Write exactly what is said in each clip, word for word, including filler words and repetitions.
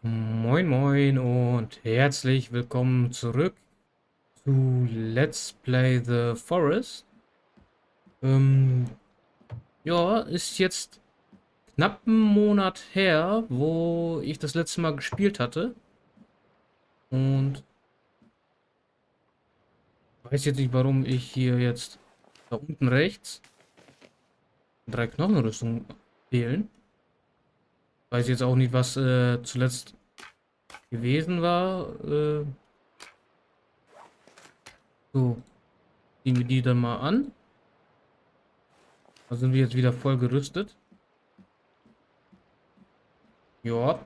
Moin Moin und herzlich willkommen zurück zu Let's Play The Forest. Ähm, ja, ist jetzt knapp einen Monat her, wo ich das letzte Mal gespielt hatte. Und weiß jetzt nicht, warum ich hier jetzt da unten rechts drei Knochenrüstungen fehlen. Weiß jetzt auch nicht, was äh, zuletzt gewesen war. Äh, so, ziehen wir die dann mal an. Da sind wir jetzt wieder voll gerüstet. Ja.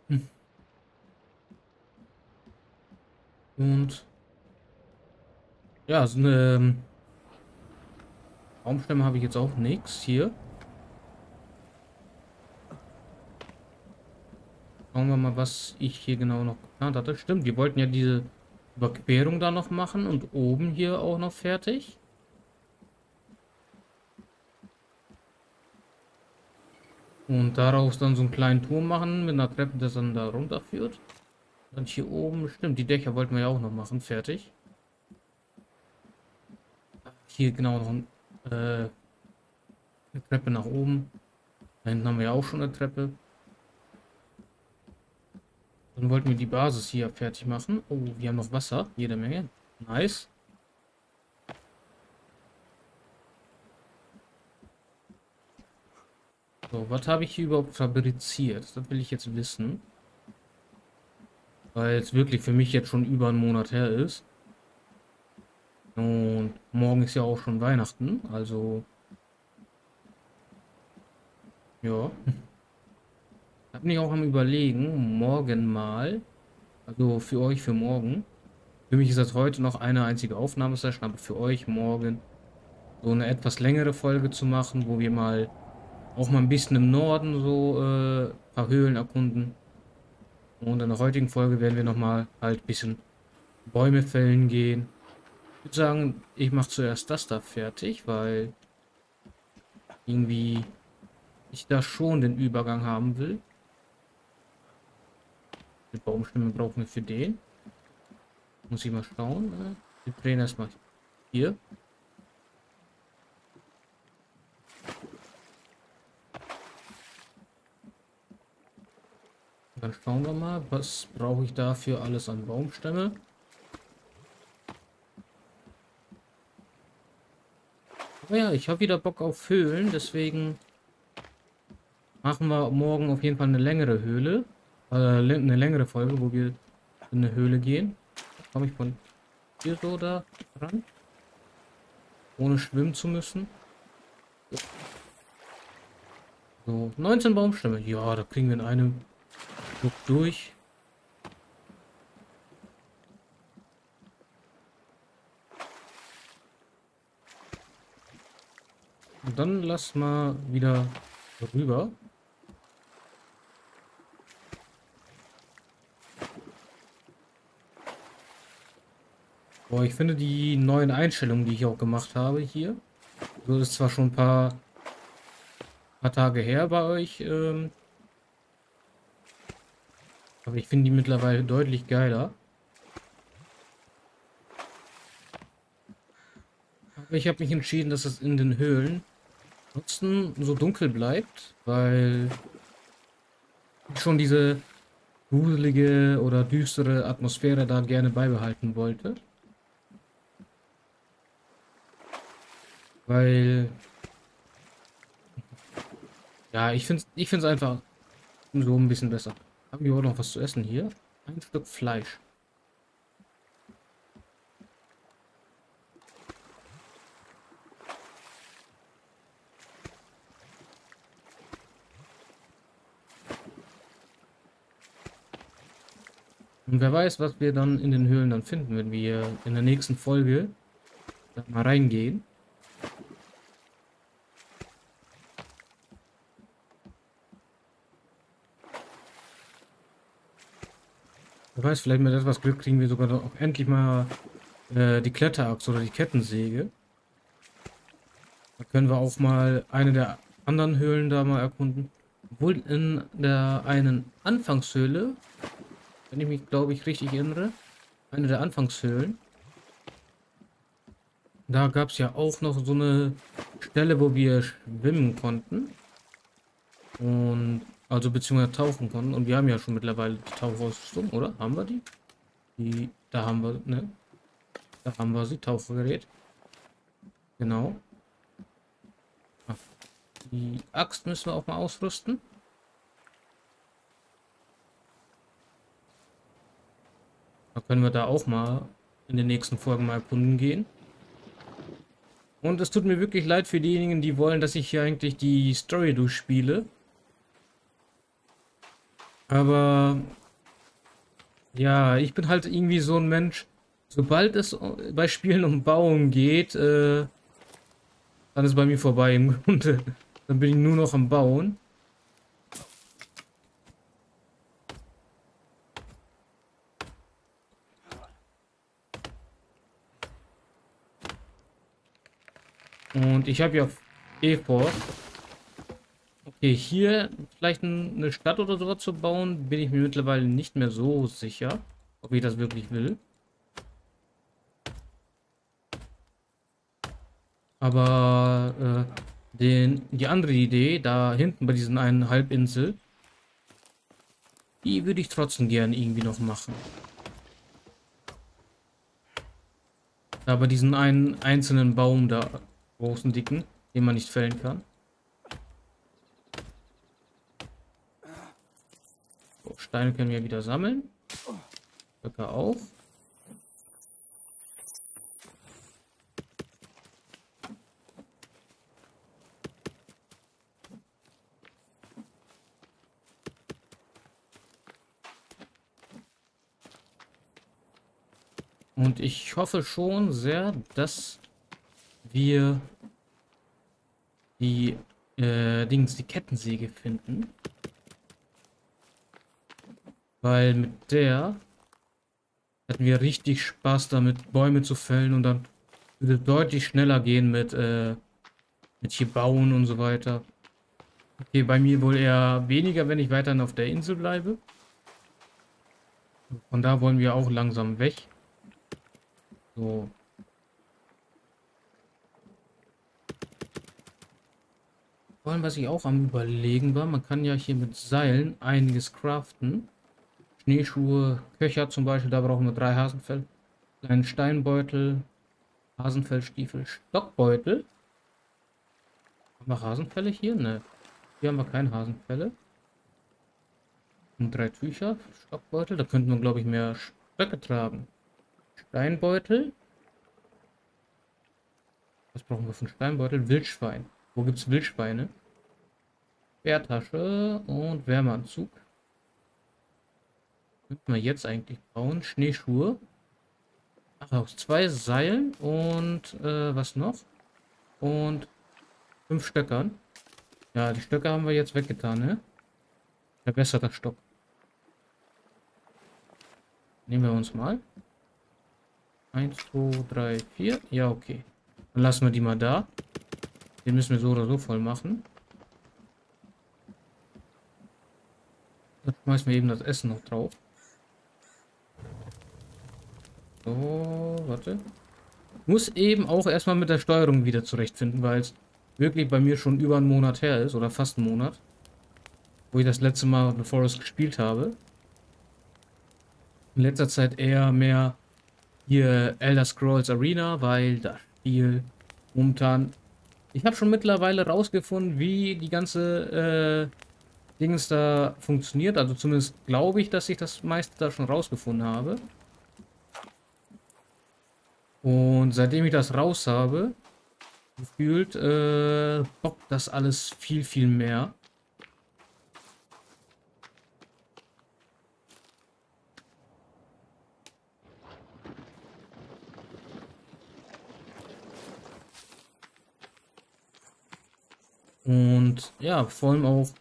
Und ja, so eine ähm, Baumstämme habe ich jetzt auch nichts hier. Schauen wir mal, was ich hier genau noch geplant hatte. Stimmt, wir wollten ja diese Überquerung da noch machen und oben hier auch noch fertig. Und daraus dann so einen kleinen Turm machen mit einer Treppe, das dann da runterführt. Dann hier oben, stimmt, die Dächer wollten wir ja auch noch machen, fertig. Hier genau noch ein, äh, eine Treppe nach oben. Da hinten haben wir ja auch schon eine Treppe. Dann wollten wir die Basis hier fertig machen. Oh, wir haben noch Wasser, jede Menge. Nice. So, was habe ich hier überhaupt fabriziert? Das will ich jetzt wissen. Weil es wirklich für mich jetzt schon über einen Monat her ist. Und morgen ist ja auch schon Weihnachten. Also, ja. Ich habe mich auch am Überlegen, morgen mal. Also für euch für morgen. Für mich ist das heute noch eine einzige Aufnahmesession, aber für euch morgen so eine etwas längere Folge zu machen, wo wir mal auch mal ein bisschen im Norden so äh, ein paar Höhlen erkunden. Und in der heutigen Folge werden wir nochmal halt ein bisschen Bäume fällen gehen. Ich würde sagen, ich mache zuerst das da fertig, weil irgendwie ich da schon den Übergang haben will. Die Baumstämme brauchen wir für den. Muss ich mal schauen. äh, Wir drehen erstmal hier. Dann schauen wir mal, was brauche ich dafür alles an Baumstämme. Aber ja, ich habe wieder Bock auf Höhlen, deswegen machen wir morgen auf jeden Fall eine längere Höhle. Äh, eine längere Folge, wo wir in eine Höhle gehen. Komme ich von hier so da ran, ohne schwimmen zu müssen. So, neunzehn Baumstämme. Ja, da kriegen wir in einem Flug durch. Und dann lass mal wieder rüber. Boah, ich finde die neuen Einstellungen, die ich auch gemacht habe hier. So ist zwar schon ein paar, paar Tage her bei euch, ähm, aber ich finde die mittlerweile deutlich geiler. Aber ich habe mich entschieden, dass es in den Höhlen trotzdem so dunkel bleibt, weil ich schon diese gruselige oder düstere Atmosphäre da gerne beibehalten wollte. Weil, ja, ich finde es ich find's einfach so ein bisschen besser. Haben wir auch noch was zu essen hier? Ein Stück Fleisch. Und wer weiß, was wir dann in den Höhlen dann finden, wenn wir in der nächsten Folge da mal reingehen. Wer weiß, vielleicht mit etwas Glück kriegen wir sogar noch auch endlich mal äh, die Kletterachse oder die Kettensäge. Da können wir auch mal eine der anderen Höhlen da mal erkunden. Obwohl in der einen Anfangshöhle Wenn ich mich, glaube ich, richtig erinnere. Eine der Anfangshöhlen. Da gab es ja auch noch so eine Stelle, wo wir schwimmen konnten. Und also beziehungsweise tauchen konnten. Und wir haben ja schon mittlerweile die Tauchausrüstung, oder? Haben wir die? Die, da haben wir, ne? Da haben wir sie, Tauchgerät. Genau. Ah, die Axt müssen wir auch mal ausrüsten. Da können wir da auch mal in den nächsten Folgen mal erkunden gehen. Und es tut mir wirklich leid für diejenigen, die wollen, dass ich hier eigentlich die Story durchspiele. Aber ja, ich bin halt irgendwie so ein Mensch, sobald es bei Spielen um Bauen geht, äh, dann ist bei mir vorbei im Grunde. Dann bin ich nur noch am Bauen. Und ich habe ja eh vor, okay, hier vielleicht eine Stadt oder sowas zu bauen, bin ich mir mittlerweile nicht mehr so sicher, ob ich das wirklich will. Aber äh, den, die andere Idee, da hinten bei diesen einen Halbinsel, die würde ich trotzdem gerne irgendwie noch machen. Aber diesen einen einzelnen Baum da, großen, dicken, den man nicht fällen kann. So, Steine können wir wieder sammeln. Stöcke auch. Und ich hoffe schon sehr, dass wir die äh, Dings, die Kettensäge finden. Weil mit der hatten wir richtig Spaß damit, Bäume zu fällen, und dann würde es deutlich schneller gehen mit, äh, mit hier bauen und so weiter. Okay, bei mir wohl eher weniger, wenn ich weiterhin auf der Insel bleibe. Von da wollen wir auch langsam weg. So. Vor allem, was ich auch am Überlegen war, man kann ja hier mit Seilen einiges craften. Schneeschuhe, Köcher zum Beispiel, da brauchen wir drei Hasenfell. Kleinen Steinbeutel, Hasenfellstiefel, Stockbeutel. Haben wir Hasenfälle hier? Ne. Hier haben wir keine Hasenfälle. Und drei Tücher, Stockbeutel, da könnten wir, glaube ich, mehr Stöcke tragen. Steinbeutel. Was brauchen wir für einen Steinbeutel? Wildschwein. Wo gibt es Wildschweine? Bärtasche und Wärmeanzug. Könnten wir jetzt eigentlich bauen. Schneeschuhe. Ach, aus zwei Seilen und äh, was noch? Und fünf Stöckern. Ja, die Stöcke haben wir jetzt weggetan, ne? Verbesserter Stock. Nehmen wir uns mal. eins, zwei, drei, vier. Ja, okay. Dann lassen wir die mal da. Den müssen wir so oder so voll machen. Dann schmeißen wir eben das Essen noch drauf. So, warte. Muss eben auch erstmal mit der Steuerung wieder zurechtfinden, weil es wirklich bei mir schon über einen Monat her ist, oder fast einen Monat, wo ich das letzte Mal The Forest gespielt habe. In letzter Zeit eher mehr hier Elder Scrolls Arena, weil das Spiel momentan... Ich habe schon mittlerweile rausgefunden, wie die ganze äh, Dings da funktioniert. Also zumindest glaube ich, dass ich das meiste da schon rausgefunden habe. Und seitdem ich das raus habe, gefühlt äh, bockt das alles viel, viel mehr. Und ja, vor allem auch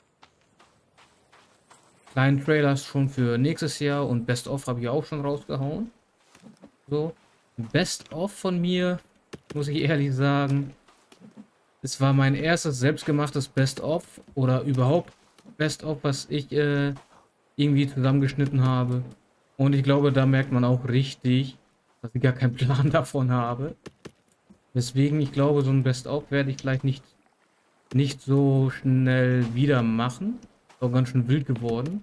kleinen Trailers schon für nächstes Jahr, und Best of habe ich auch schon rausgehauen. So, Best of von mir, muss ich ehrlich sagen, es war mein erstes selbstgemachtes Best of oder überhaupt Best of, was ich äh, irgendwie zusammengeschnitten habe. Und ich glaube, da merkt man auch richtig, dass ich gar keinen Plan davon habe. Deswegen, ich glaube, so ein Best-of werde ich vielleicht nicht, nicht so schnell wieder machen. Ist auch ganz schön wild geworden.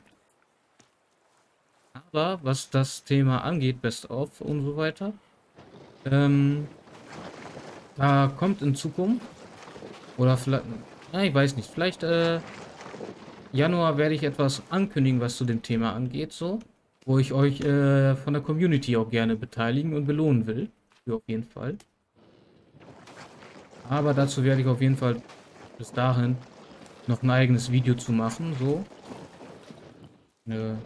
Aber was das Thema angeht, Best-of und so weiter, ähm, da kommt in Zukunft, oder vielleicht, ja, ich weiß nicht, vielleicht äh, Januar werde ich etwas ankündigen, was zu dem Thema angeht, so, wo ich euch äh, von der Community auch gerne beteiligen und belohnen will. Für auf jeden Fall. Aber dazu werde ich auf jeden Fall bis dahin noch ein eigenes Video zu machen, so. Äh,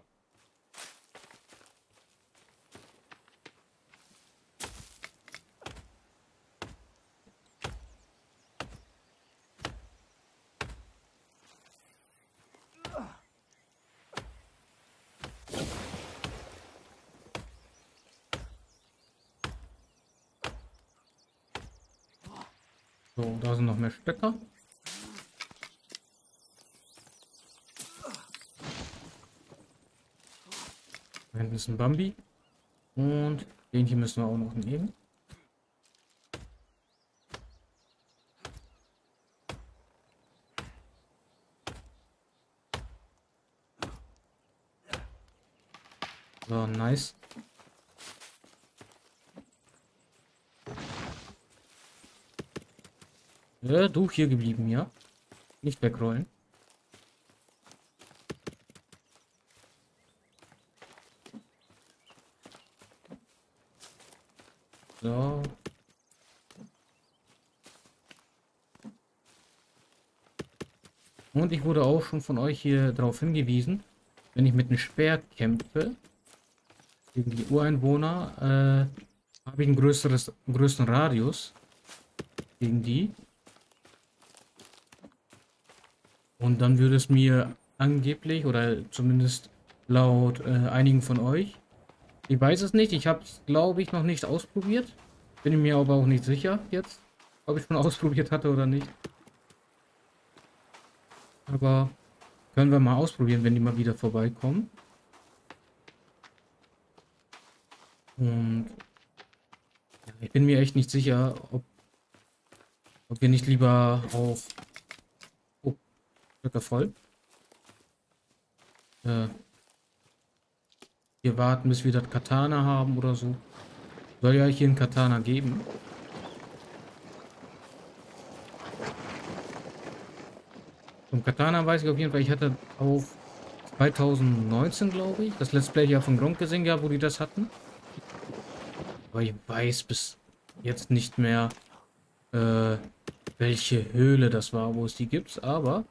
so, da sind noch mehr Stöcker. Da hinten ist ein Bambi. Und den hier müssen wir auch noch nehmen. So, nice. Ja, du hier geblieben, ja? Nicht wegrollen. So. Und ich wurde auch schon von euch hier darauf hingewiesen, wenn ich mit einem Speer kämpfe, gegen die Ureinwohner, äh, habe ich einen größeres, einen größeren Radius gegen die. Und dann würde es mir angeblich, oder zumindest laut äh, einigen von euch, ich weiß es nicht, ich habe es, glaube ich, noch nicht ausprobiert. Bin mir aber auch nicht sicher jetzt, ob ich schon ausprobiert hatte oder nicht. Aber können wir mal ausprobieren, wenn die mal wieder vorbeikommen. Und ja, ich bin mir echt nicht sicher, ob, ob wir nicht lieber auf... Oh, Stöcker voll. Äh, hier warten, bis wir das Katana haben oder so. Soll ja hier ein Katana geben. Vom Katana weiß ich auf jeden Fall, ich hatte auch zwanzig neunzehn, glaube ich, das Let's Play ja von Gronk gesehen, ja, wo die das hatten. Aber ich weiß bis jetzt nicht mehr, äh, welche Höhle das war, wo es die gibt. Aber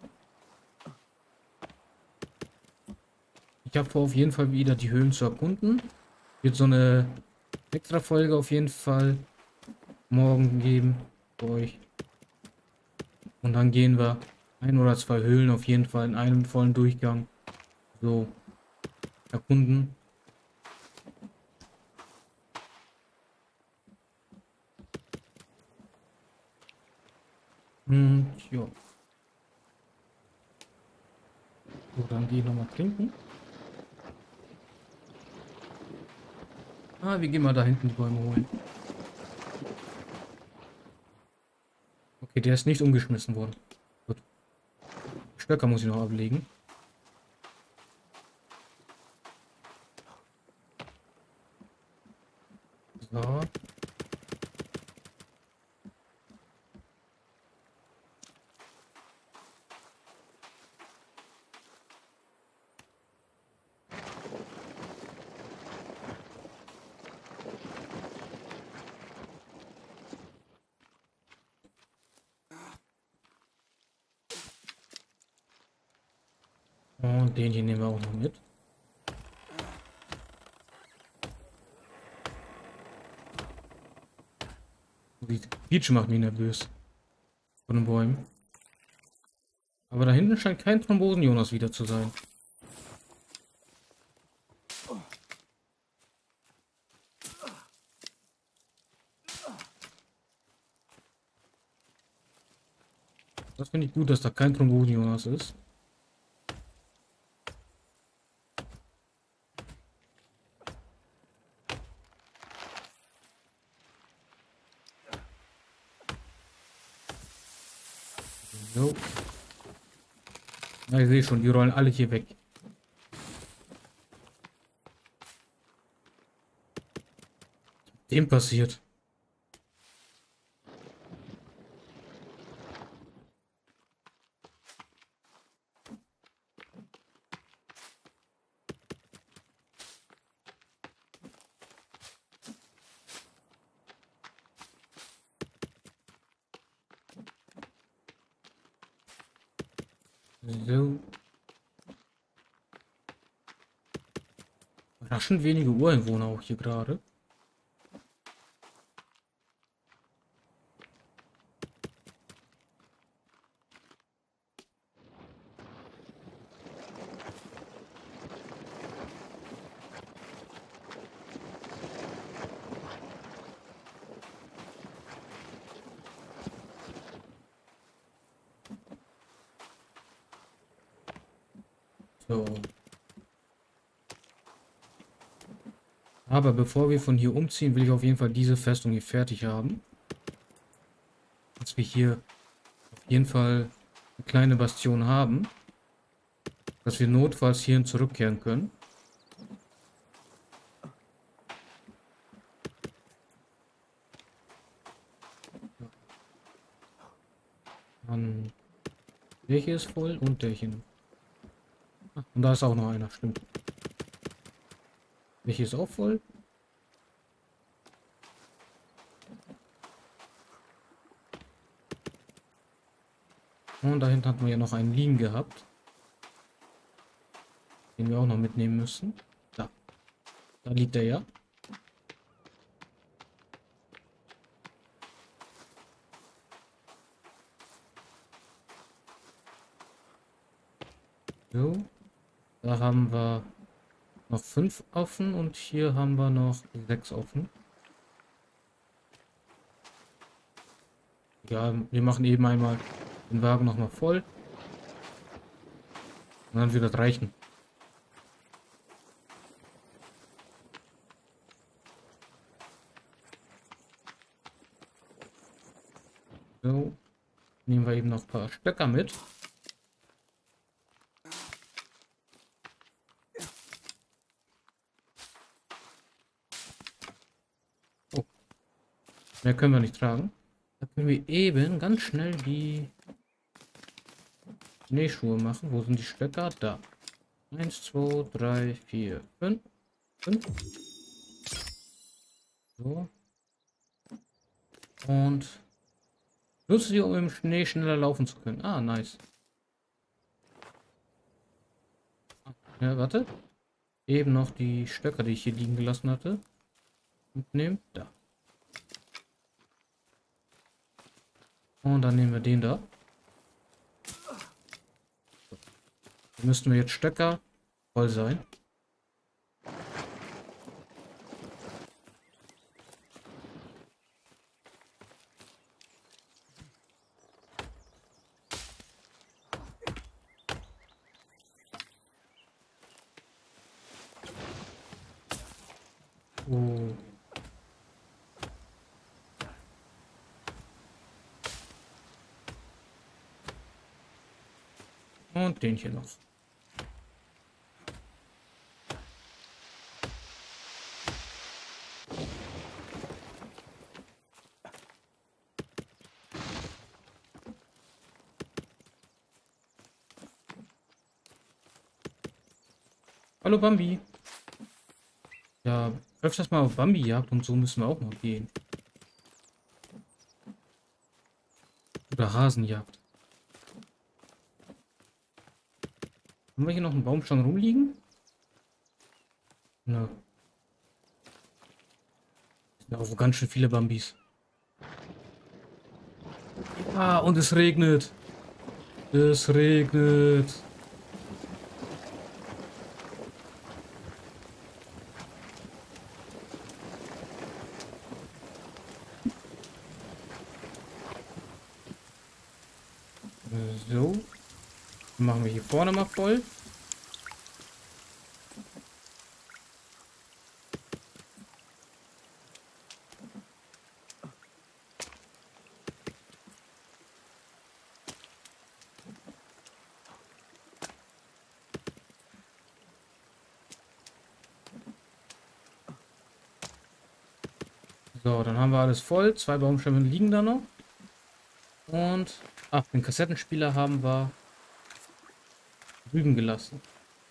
ich habe vor, auf jeden Fall wieder die Höhlen zu erkunden. Wird so eine extra Folge auf jeden Fall morgen geben für euch. Und dann gehen wir ein oder zwei Höhlen auf jeden Fall in einem vollen Durchgang so erkunden. Und ja. So, dann gehe ich nochmal trinken. Ah, wir gehen mal da hinten die Bäume holen. Okay, der ist nicht umgeschmissen worden. Gut. Stöcker muss ich noch ablegen. So. Und den hier nehmen wir auch noch mit. Die Quietsche macht mich nervös. Von den Bäumen. Aber da hinten scheint kein Thrombosen-Jonas wieder zu sein. Das finde ich gut, dass da kein Thrombosen-Jonas ist. So. Na, ich sehe schon, die rollen alle hier weg. Dem passiert. So. Überraschend wenige Ureinwohner auch hier gerade. So. Aber bevor wir von hier umziehen, will ich auf jeden Fall diese Festung hier fertig haben. Dass wir hier auf jeden Fall eine kleine Bastion haben. Dass wir notfalls hierhin zurückkehren können. Dann der hier ist voll und der hier. Ah, und da ist auch noch einer, stimmt. Der hier ist auch voll. Und da hinten hatten wir ja noch einen liegen gehabt. Den wir auch noch mitnehmen müssen. Da. Da liegt er ja. So. Da haben wir noch fünf offen und hier haben wir noch sechs offen. Ja, wir machen eben einmal den Wagen noch mal voll. Und dann wird das reichen. So. Nehmen wir eben noch ein paar Stöcker mit. Oh. Mehr können wir nicht tragen. Da können wir eben ganz schnell die Schneeschuhe machen. Wo sind die Stöcker? Da. Eins, zwei, drei, vier, fünf. Fünf. So. Und nutze sie, um im Schnee schneller laufen zu können. Ah, nice. Ja, warte. Eben noch die Stöcker, die ich hier liegen gelassen hatte. Mitnehmen. Da. Und dann nehmen wir den da. Da müssten wir jetzt Stöcker voll sein. Oh. Und den hier noch. Hallo Bambi. Ja, öfters mal auf Bambi-Jagd und so müssen wir auch noch gehen. Oder Hasenjagd. Haben wir hier noch einen Baumstamm rumliegen? Na. Ja, auch ganz schön viele Bambis. Ah, und es regnet. Es regnet. So. Dann machen wir hier vorne mal voll. So, dann haben wir alles voll. Zwei Baumstämme liegen da noch. Und, ach, den Kassettenspieler haben wir drüben gelassen.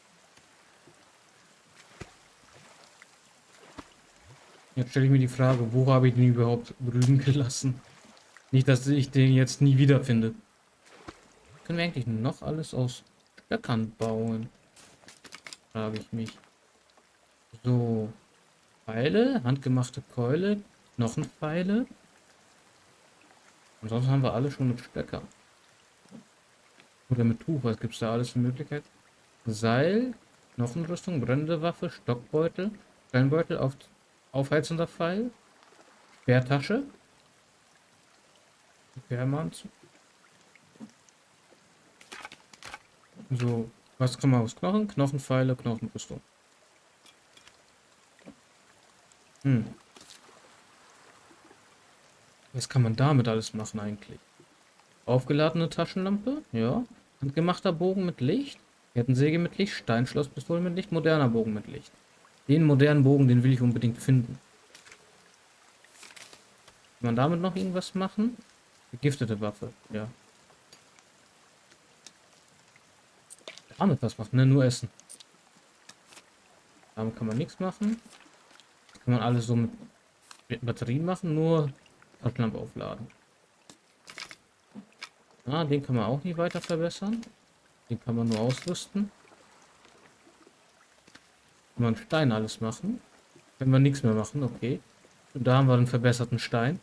Jetzt stelle ich mir die Frage, wo habe ich den überhaupt drüben gelassen? Nicht, dass ich den jetzt nie wiederfinde. Können wir eigentlich noch alles aus Stöckern bauen? Frage ich mich. So. Pfeile, handgemachte Keule, Knochenpfeile. Ansonsten haben wir alle schon mit Stöcker. Oder mit Tuch, was gibt es da alles für Möglichkeiten? Seil, Knochenrüstung, brennende Waffe, Stockbeutel, Steinbeutel, auf, aufheizender Pfeil, Speertasche. Wärmeanzug. So, was kann man aus Knochen? Knochenpfeile, Knochenrüstung. Hm. Was kann man damit alles machen eigentlich? Aufgeladene Taschenlampe, ja. Handgemachter Bogen mit Licht, Kettensäge mit Licht, Steinschlosspistole mit Licht, moderner Bogen mit Licht. Den modernen Bogen, den will ich unbedingt finden. Kann man damit noch irgendwas machen? Vergiftete Waffe, ja. Damit was machen, ne? Nur essen. Damit kann man nichts machen. Das kann man alles so mit Batterien machen, nur Taschenlampe aufladen. Ah, den kann man auch nicht weiter verbessern. Den kann man nur ausrüsten. Kann man Stein alles machen. Können wir nichts mehr machen, okay. Und da haben wir einen verbesserten Stein.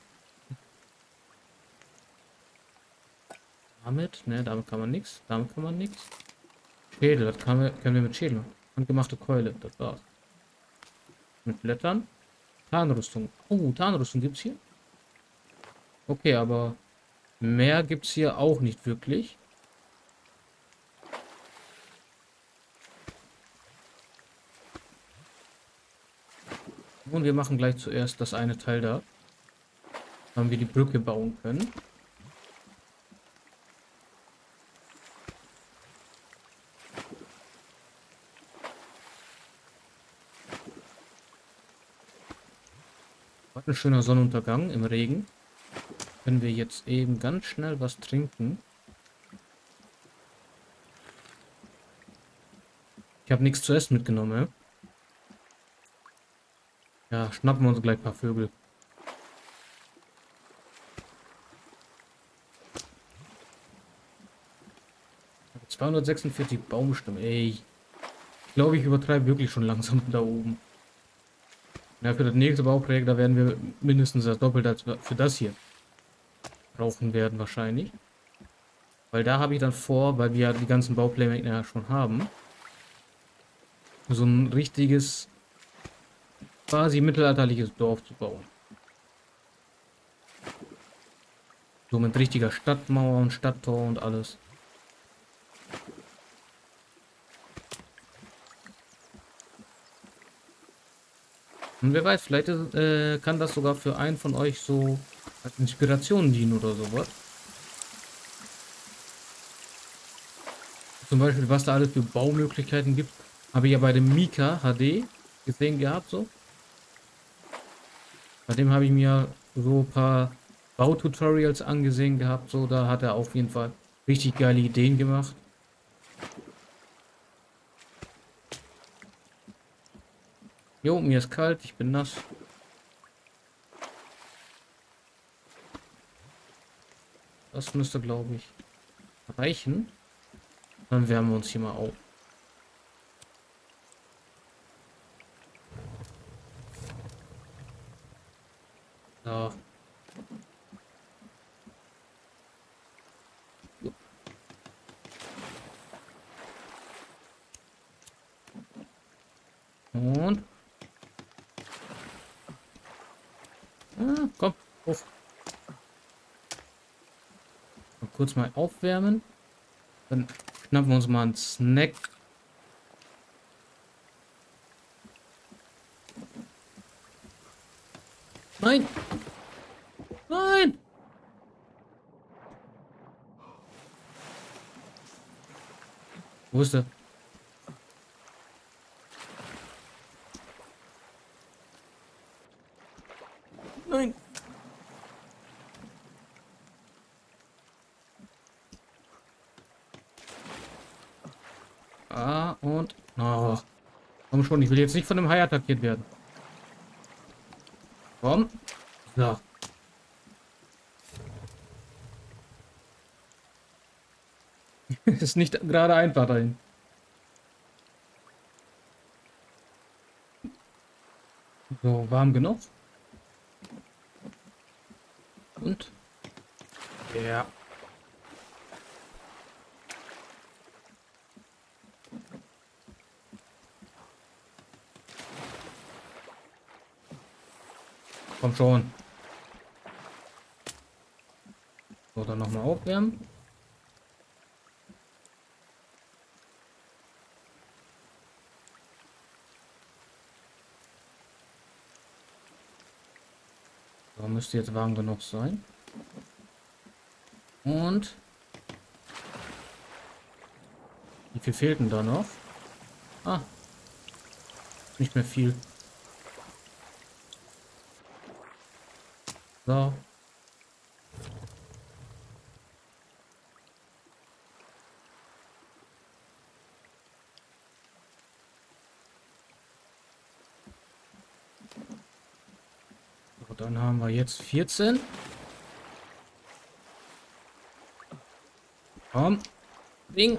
Damit, ne, damit kann man nichts. Damit kann man nichts. Schädel, das kann wir, können wir mit Schädel machen. Handgemachte Keule, das war's. Mit Blättern. Tarnrüstung. Oh, Tarnrüstung gibt's hier. Okay, aber mehr gibt's hier auch nicht wirklich. Und wir machen gleich zuerst das eine Teil da. Damit wir die Brücke bauen können. Ein schöner Sonnenuntergang im Regen. Können wir jetzt eben ganz schnell was trinken. Ich habe nichts zu essen mitgenommen. Ja, schnappen wir uns gleich ein paar Vögel. zweihundertsechsundvierzig Baumstämme. Ey. Ich glaube, ich übertreibe wirklich schon langsam da oben. Ja, für das nächste Bauprojekt, da werden wir mindestens das Doppelte als für das hier brauchen werden wahrscheinlich. Weil da habe ich dann vor, weil wir ja die ganzen Baupläne ja schon haben, so ein richtiges, quasi mittelalterliches Dorf zu bauen. So mit richtiger Stadtmauer und Stadttor und alles. Und wer weiß, vielleicht äh, kann das sogar für einen von euch so als Inspiration dienen oder sowas. Zum Beispiel, was da alles für Baumöglichkeiten gibt, habe ich ja bei dem Mika H D gesehen gehabt, so. Bei dem habe ich mir so ein paar Baututorials angesehen gehabt, so. Da hat er auf jeden Fall richtig geile Ideen gemacht. Jo, mir ist kalt, ich bin nass. Das müsste, glaube ich, reichen. Dann wärmen wir uns hier mal auf. So. Und ah, komm, hoch. Mal kurz mal aufwärmen. Dann schnappen wir uns mal einen Snack. Nein! Nein! Wo ist der? Nein. Ah, und... Oh, komm schon, ich will jetzt nicht von dem Hai attackiert werden. Komm. So. Ist nicht gerade einfach dahin. So, warm genug. Und? Ja. Komm schon. So, dann nochmal aufwärmen. So, müsste jetzt warm genug sein. Und wie viel fehlt denn da noch? Ah, nicht mehr viel. So. So, dann haben wir jetzt vierzehn. Komm. Ding.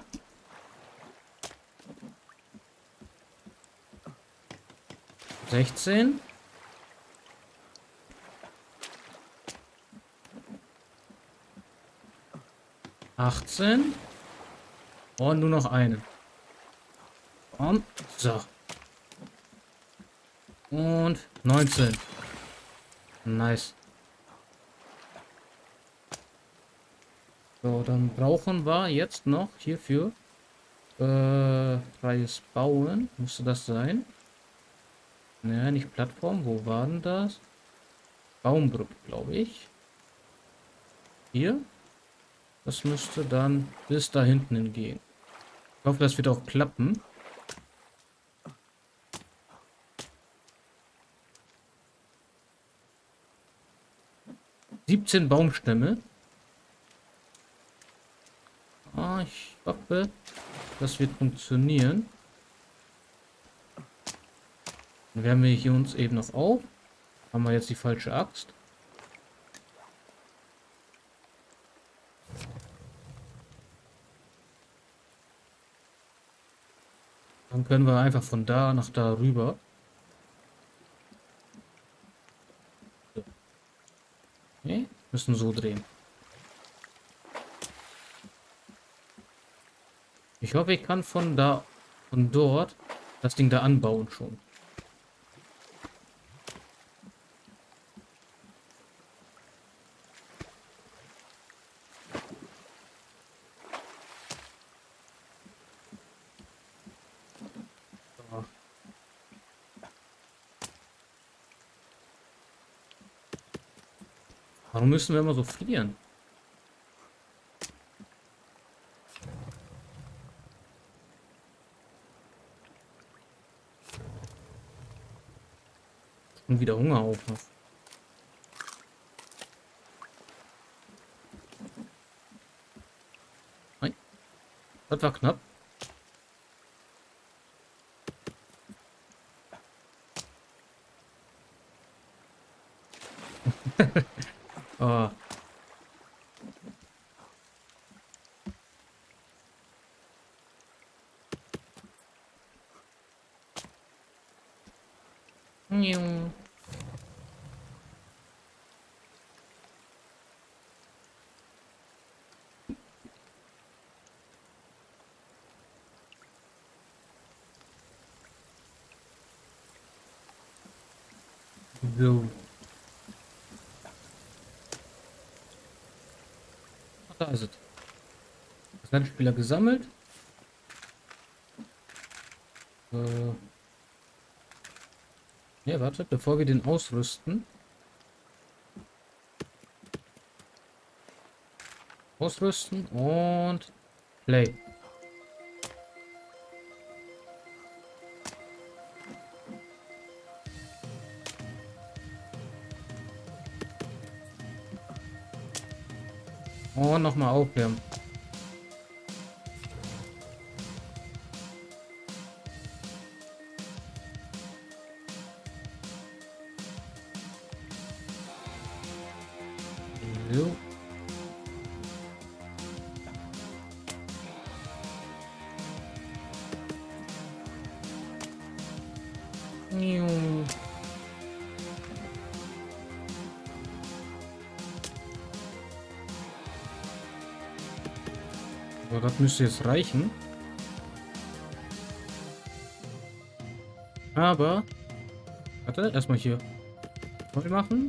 sechzehn. achtzehn. Und nur noch eine. Komm. So. Und neunzehn. Nice. So, dann brauchen wir jetzt noch hierfür äh, freies Bauen. Müsste das sein? Ne, nicht Plattform. Wo war denn das? Baumbrücke, glaube ich. Hier. Das müsste dann bis da hinten hingehen. Ich hoffe, das wird auch klappen. siebzehn Baumstämme. Ah, ich hoffe, das wird funktionieren. Dann wärmen wir hier uns eben noch auf. Haben wir jetzt die falsche Axt. Dann können wir einfach von da nach da rüber. So. Okay, müssen so drehen. Ich hoffe, ich kann von da, von dort das Ding da anbauen schon. So. Warum müssen wir immer so frieren? Und wieder Hunger auf noch. Nein. Das war knapp. Oh. Miau. So. Ach, da ist es. Das Landspieler gesammelt. Äh. Ja, warte, bevor wir den ausrüsten. Ausrüsten und Play. Und nochmal aufwärmen. So. Aber das müsste jetzt reichen. Aber, warte, erstmal hier neu machen.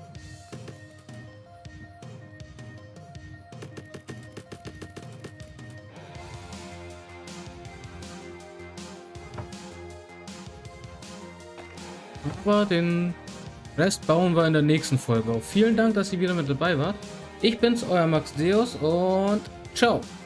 Aber den Rest bauen wir in der nächsten Folge auf. Vielen Dank, dass ihr wieder mit dabei wart. Ich bin's, euer Max Deus und ciao.